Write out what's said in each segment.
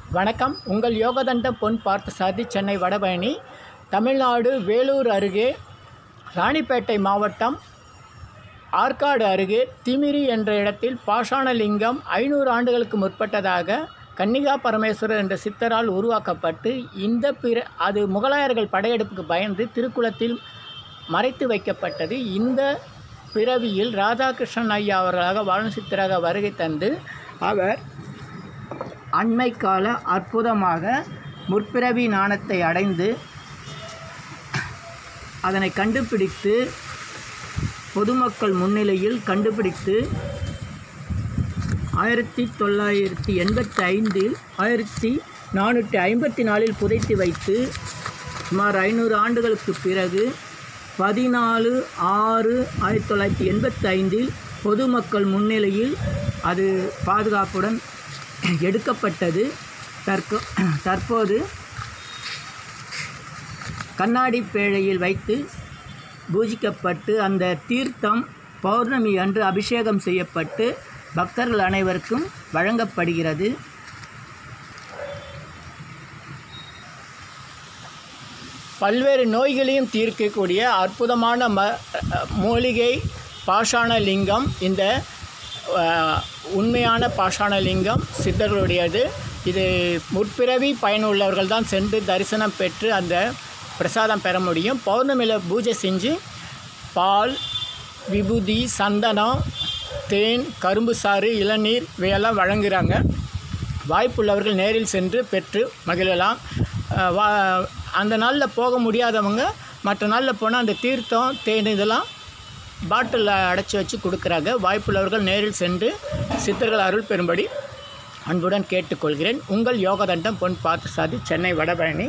வணக்கம். உங்கள் யோகதண்டம் பொன் பார்த்தசாரதி, சென்னை வடபழனி, தமிழ்நாடு. வேலூர் அருகே ராணிப்பேட்டை மாவட்டம் ஆற்காடு அருகே திமிரி என்ற இடத்தில் பாஷாணலிங்கம் 500 ஆண்டுகளுக்கு முற்பட்டதாக கன்னிகா பரமேஸ்வரர் என்ற சித்தரால் உருவாக்கப்பட்டு அது முகலாயர்கள் படையெடுப்புக்கு பயந்து திருக்குளத்தில் மறைத்து வைக்கப்பட்டது. இந்த பிறவியில் ராதாகிருஷ்ணன் ஐயா அவர்களாக வாழும் சித்தராக வருகை தந்து அவர் அண்மை கால அற்புதமாக முற்பிறவி ஞானத்தை அடைந்து அதனை கண்டுபிடித்து பொதுமக்கள் முன்னிலையில் கண்டுபிடித்து 1985 1454 புதைத்து வைத்து சுமார் 500 ஆண்டுகளுக்கு பிறகு 14/6/1985 பொதுமக்கள் முன்னிலையில் அது பாதுகாப்புடன் எடுக்கப்பட்டது. தற்போது கண்ணாடி பேழையில் வைத்து பூஜிக்கப்பட்டு அந்த தீர்த்தம் பௌர்ணமி அன்று அபிஷேகம் செய்யப்பட்டு பக்தர்கள் அனைவருக்கும் வழங்கப்படுகிறது. பல்வேறு நோய்களையும் தீர்க்கக்கூடிய அற்புதமான மூலிகை பாஷாணலிங்கம். இந்த உண்மையான பாஷாணலிங்கம் சித்தர்களுடையது. இது முற்பிறவி பயனுள்ளவர்கள் தான் சென்று தரிசனம் பெற்று அந்த பிரசாதம் பெற முடியும். பௌர்ணமியில் பூஜை செஞ்சு பால், விபூதி, சந்தனம், தேன், கரும்பு சாறு, இளநீர் இவையெல்லாம் வழங்குகிறாங்க. வாய்ப்புள்ளவர்கள் நேரில் சென்று பெற்று மகிழலாம். அந்த நாளில் போக முடியாதவங்க மற்ற நாளில் போனால் அந்த தீர்த்தம், தேன் இதெல்லாம் பாட்டிலில் அடைச்சி வச்சு கொடுக்குறாங்க. வாய்ப்புள்ளவர்கள் நேரில் சென்று சித்தர்கள் அருள் பெறும்படி அன்புடன் கேட்டுக்கொள்கிறேன். உங்கள் Yogathandam Pon Parthasarathy, Chennai Vadapalani,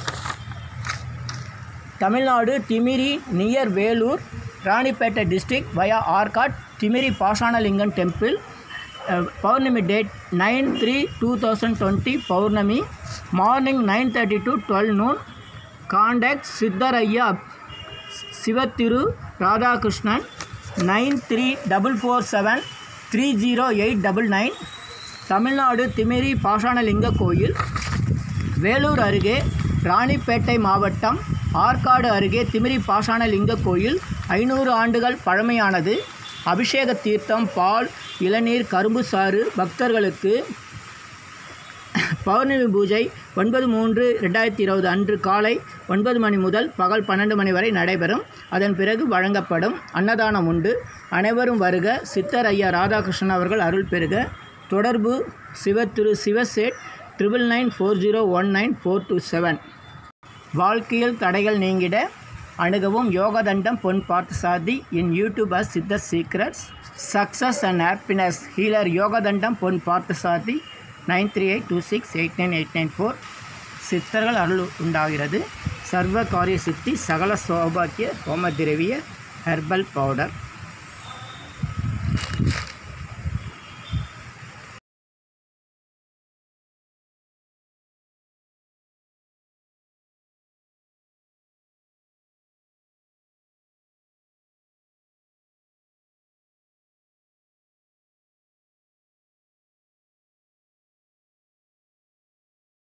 Tamil Nadu. Thimiri near Vellore, Ranipet district via Arcot. Thimiri Pashanalingam temple. பௌர்ணமி டேட் 9/3/2020 பௌர்ணமி. Morning 9:30 to 12 noon. Contact Sitharaiya Sivathiru Radhakrishnan 9344730899. Tamil Nadu. Thimiri Pashanalinga கோயில், வேலூர் அருகே ராணிப்பேட்டை மாவட்டம் ஆற்காடு அருகே திமிரி பாஷாணலிங்க கோயில் 500 ஆண்டுகள் பழமையானது. அபிஷேக தீர்த்தம், பால், இளநீர், கரும்பு சாறு பக்தர்களுக்கு பௌர்ணமி பூஜை 9/3/2020 அன்று காலை 9 மணி முதல் பகல் 12 மணி வரை நடைபெறும். அதன் பிறகு வழங்கப்படும். அன்னதானம் உண்டு. அனைவரும் வருக. சித்தர் ஐயா ராதாகிருஷ்ணன் அவர்கள் அருள் பெறுக. தொடர்பு சிவத்திரு சிவசேட் 9994019427. வாழ்க்கையில் தடைகள் நீங்கிட அணுகவும் Yogathandam Pon Parthasarathy in YouTube as Siddhar secrets success and happiness healer. Yogathandam Pon Parthasarathy 9382689894. சித்தர்கள் அருள் உண்டாகிறது. சர்வ காரிய சித்தி, சகல சௌபாக்கிய, ஹோம திரவிய, ஹெர்பல் பவுடர்.